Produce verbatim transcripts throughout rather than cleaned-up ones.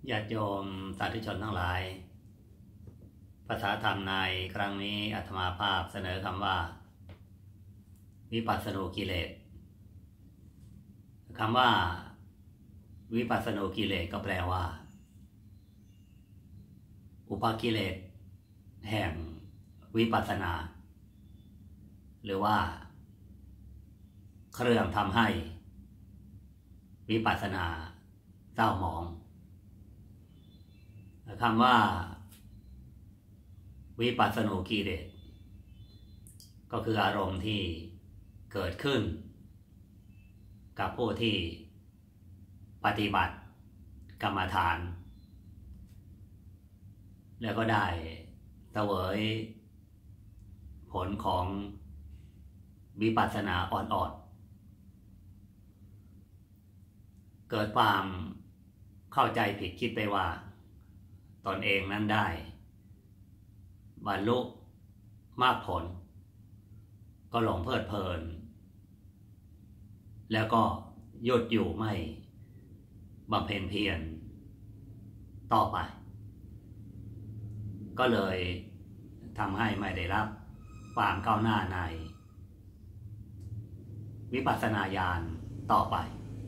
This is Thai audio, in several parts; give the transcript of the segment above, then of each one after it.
ญาติโยมสาธุชนทั้งหลายภาษาธรรมในครั้งนี้อาตมาภาพเสนอคำว่าวิปัสสนูกิเลสคำว่าวิปัสสนูกิเลสก็แปลว่าอุปกิเลสแห่งวิปัสสนาหรือว่าเครื่องทำให้วิปัสสนาเศร้าหมองคำว่าวิปัสสนูกิเลสก็คืออารมณ์ที่เกิดขึ้นกับผู้ที่ปฏิบัติกรรมฐานแล้วก็ได้เสวยผลของวิปัสสนาอ่อนๆเกิดความเข้าใจผิดคิดไปว่าตนเองนั้นได้บรรลุมรรคผลก็หลงเพลิดเพลินแล้วก็หยุดอยู่ไม่บำเพ็ญเพียรต่อไปก็เลยทำให้ไม่ได้รับความก้าวหน้าในวิปัสสนาญาณต่อไป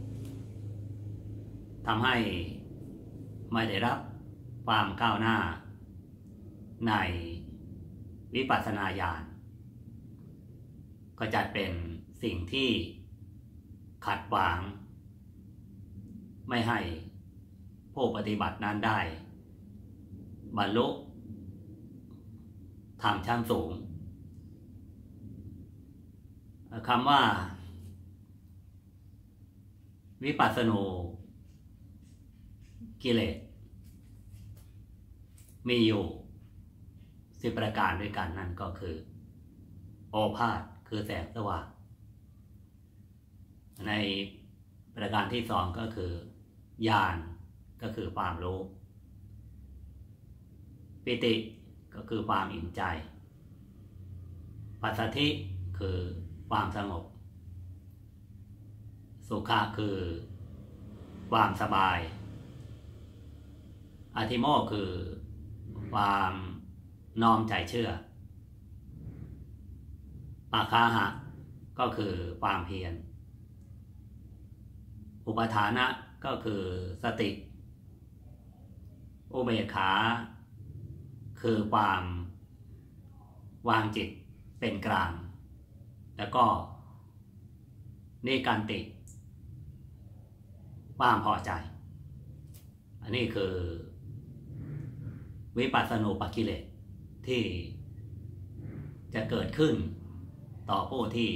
ทำให้ไม่ได้รับความก้าวหน้าในวิปัสสนาญาณก็จัดเป็นสิ่งที่ขัดขวางไม่ให้ผู้ปฏิบัตินั้นได้บรรลุธรรมชั้นสูงคำว่าวิปัสสนูกิเลสมีอยู่สิบประการด้วยกันนั่นก็คือโอภาสคือแสงสว่างในประการที่สองก็คือญาณก็คือความรู้ปิติก็คือความอิ่มใจปัสสัทธิคือความสงบสุขะคือความสบายอธิโมกข์คือความน้อมใจเชื่อปาคาหะก็คือความเพียรอุปทานะก็คือสติอุเบกขาคือความวางจิตเป็นกลางแล้วก็นิการติความพอใจอันนี้คือวิปัสสนูปกิเลสที่จะเกิดขึ้นต่อผู้ที่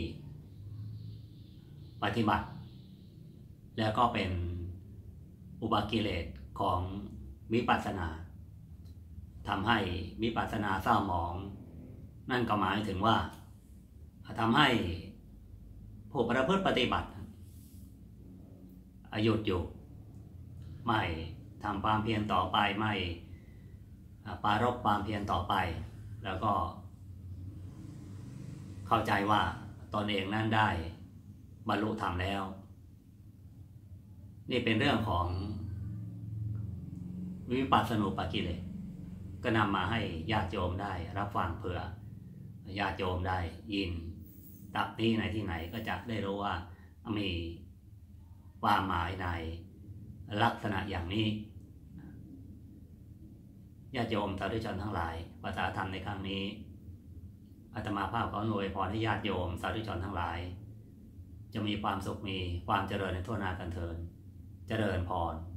ปฏิบัติแล้วก็เป็นอุปกิเลสของวิปัสสนาทำให้วิปัสสนาเศร้าหมองนั่นก็หมายถึงว่าทำให้ผู้ประพฤติปฏิบัติหยุดอยู่ไม่ทำความเพียรต่อไปไม่ปรารภความเพียรต่อไปแล้วก็เข้าใจว่าตนเองนั้นได้บรรลุธรรมแล้วนี่เป็นเรื่องของวิปัสสนูปกิเลสก็นำมาให้ญาติโยมได้รับฟังเผื่อญาติโยมได้ยินตักนี้ในที่ไหนก็จะได้รู้ว่ามีความหมายในลักษณะอย่างนี้ญาติโยมสาธุชนทั้งหลายภาษาธรรมในครั้งนี้อาตมาภาพขออวยพรให้ญาติโยมสาธุชนทั้งหลายจะมีความสุขมีความเจริญในทั่วหน้ากันเถิดเจริญพร